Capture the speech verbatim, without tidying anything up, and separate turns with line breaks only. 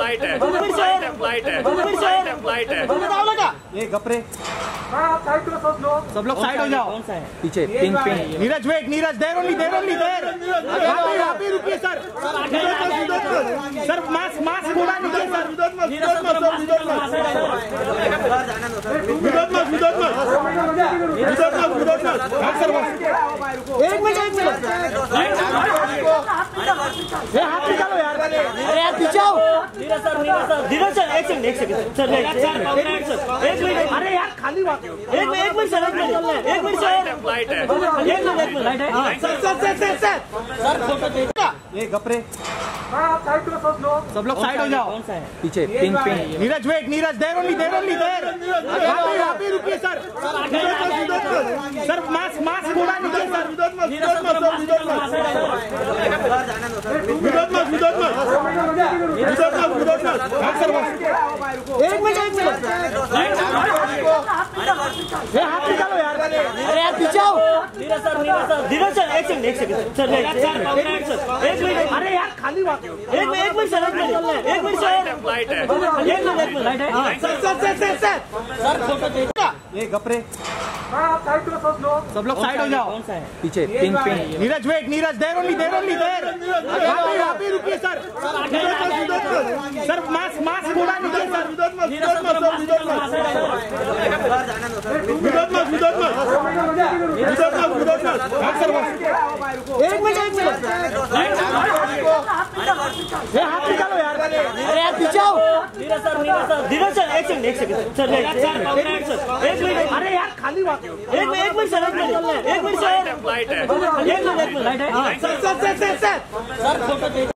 Flight है flight है flight है फ्लाइट है फ्लाइट है
ये गपरे
सब लोग साइड हो जाओ।
पीछे pink pink
Neeraj wait, Neeraj there only there only there यहाँ पे रुकिए सर। सर मास्क मास्क थोड़ा नीचे सर। एक मिनट एक मिनट हाथ निकालो यार। अरे यार पीछे आओ। Neeraj sir Neeraj sir Neeraj sir एक सेकंड एक सेकंड सर एक मिनट। अरे यार खाली बात एक एक मिनट सर एक मिनट एक मिनट सर
फ्लाइट है
एक मिनट एक मिनट फ्लाइट है sir sir sir sir sir sir photo
ये गपरे
सब लोग साइड हो जाओ।
पीछे pink pink
Neeraj wait, Neeraj there only there only there यहाँ पे यहाँ पे रुकिए सर। सर मास्क मास्क थोड़ा नीचे सर। एक मिनट एक मिनट हाथ निकालो यार। अरे यार पीछे आओ। Neeraj sir Neeraj sir Neeraj sir एक सेकंड एक सेकंड सर एक मिनट। अरे यार खाली बात एक एक मिनट सर एक मिनट एक मिनट सर
फ्लाइट है
एक मिनट एक मिनट फ्लाइट है sir sir sir sir sir sir photo
ये गपरे
सब लोग साइड हो जाओ।
पीछे pink pink
Neeraj wait, Neeraj there only there only there यहाँ पे यहाँ पे रुकिए सर। सर मास्क मास्क थोड़ा नीचे सर। एक मिनट एक मिनट हाथ निकालो यार। अरे यार पीछे आओ। Neeraj sir Neeraj sir Neeraj sir एक सेकंड एक सेकंड सर एक मिनट। अरे यार खाली बात एक एक मिनट सर एक मिनट एक मिनट सर
फ्लाइट है
एक मिनट एक मिनट फ्लाइट है sir sir sir sir sir photo